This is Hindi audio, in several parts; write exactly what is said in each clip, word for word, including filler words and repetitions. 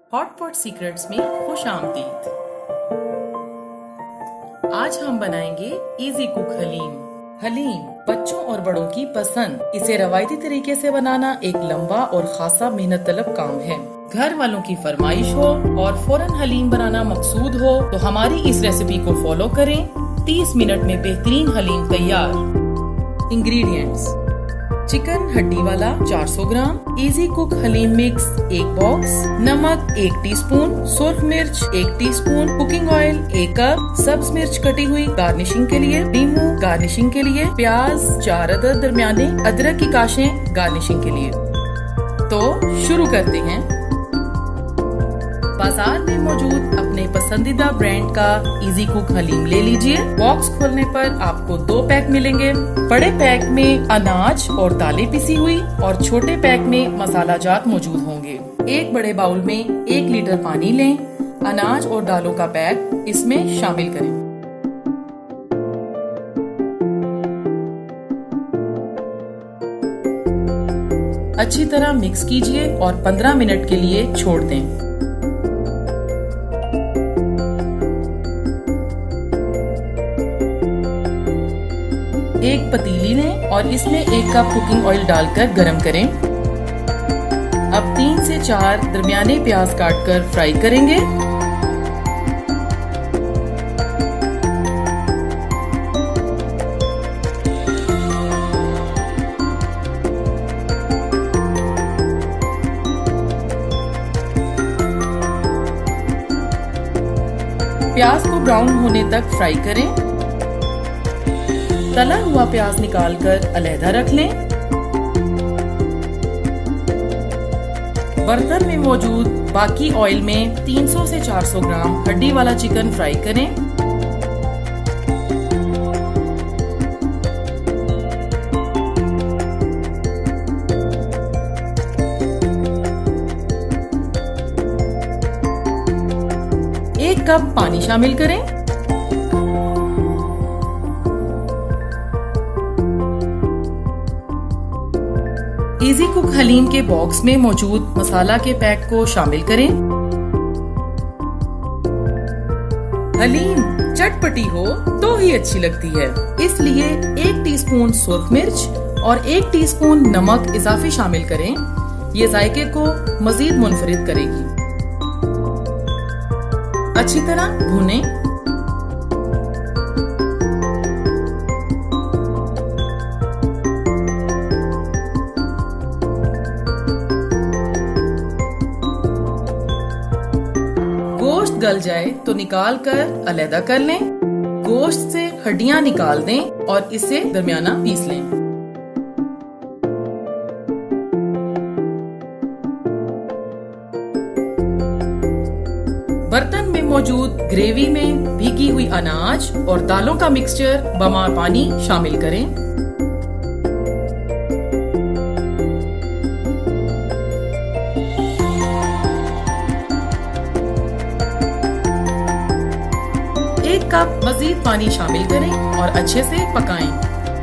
हॉटपॉट सीक्रेट्स में खुश आमदीद। आज हम बनाएंगे इजी कुक हलीम। हलीम बच्चों और बड़ों की पसंद। इसे रवायती तरीके से बनाना एक लंबा और खासा मेहनत तलब काम है। घर वालों की फरमाइश हो और फौरन हलीम बनाना मकसूद हो तो हमारी इस रेसिपी को फॉलो करें। तीस मिनट में बेहतरीन हलीम तैयार। इंग्रेडिएंट्स: चिकन हड्डी वाला चार सौ gram, easy cook haleem mix एक बॉक्स, नमक एक टीस्पून, सुर्ख मिर्च एक टीस्पून, कुकिंग ऑयल एक कप, सब्ज मिर्च कटी हुई गार्निशिंग के लिए, नींबू गार्निशिंग के लिए, प्याज चार अदद दरमियाने, अदरक की काशें गार्निशिंग के लिए। तो शुरू करते हैं। बाजार में मौजूद अपने पसंदीदा ब्रांड का इजी कुक हलीम ले लीजिए। बॉक्स खोलने पर आपको दो पैक मिलेंगे। बड़े पैक में अनाज और दालें पिसी हुई और छोटे पैक में मसाला जात मौजूद होंगे। एक बड़े बाउल में एक लीटर पानी लें। अनाज और दालों का पैक इसमें शामिल करें। अच्छी तरह मिक्स कीजिए और पंद्रह मिनट के लिए छोड़ दें। एक पतीली लें और इसमें एक कप कुकिंग ऑयल डालकर गरम करें। अब तीन से चार दरमियाने प्याज काटकर फ्राई करेंगे। प्याज को ब्राउन होने तक फ्राई करें। तला हुआ प्याज निकालकर अलहदा रख लें। बर्तन में मौजूद बाकी ऑयल में तीन सौ से चार सौ ग्राम हड्डी वाला चिकन फ्राई करें। एक कप पानी शामिल करें। इजी कुक हलीम के बॉक्स में मौजूद मसाला के पैक को शामिल करें। हलीम चटपटी हो तो ही अच्छी लगती है, इसलिए एक टीस्पून सुर्ख मिर्च और एक टीस्पून नमक इजाफी शामिल करें। ये जायके को मजीद मुनफरिद करेगी। अच्छी तरह भूनें। गोश्त गल जाए तो निकाल कर अलहदा कर लें। गोश्त से हड्डियां निकाल दें और इसे दरमियाना पीस लें। बर्तन में मौजूद ग्रेवी में भीगी हुई अनाज और दालों का मिक्सचर बमा पानी शामिल करें। एक कप मजीद पानी शामिल करें और अच्छे से पकाएं।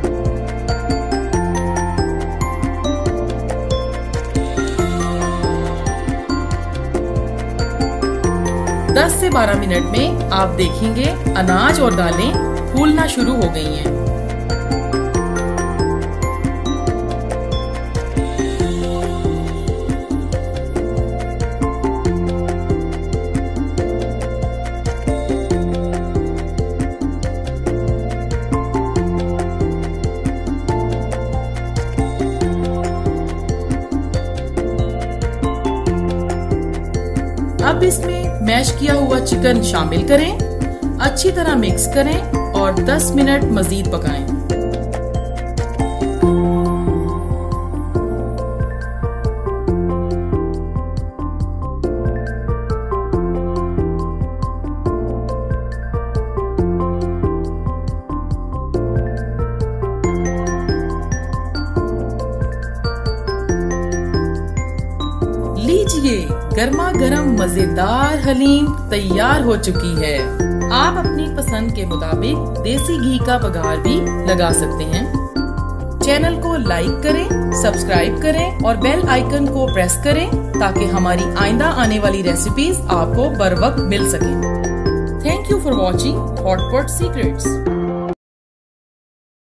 दस से बारह मिनट में आप देखेंगे अनाज और दालें फूलना शुरू हो गई हैं। अब इसमें मैश किया हुआ चिकन शामिल करें। अच्छी तरह मिक्स करें और दस मिनट मजीद पकाएं। लीजिए, गर्मा गर्म मजेदार हलीम तैयार हो चुकी है। आप अपनी पसंद के मुताबिक देसी घी का बघार भी लगा सकते हैं। चैनल को लाइक करें, सब्सक्राइब करें और बेल आइकन को प्रेस करें ताकि हमारी आइंदा आने वाली रेसिपीज आपको बर वक्त मिल सके। Thank you for watching hotpot secrets.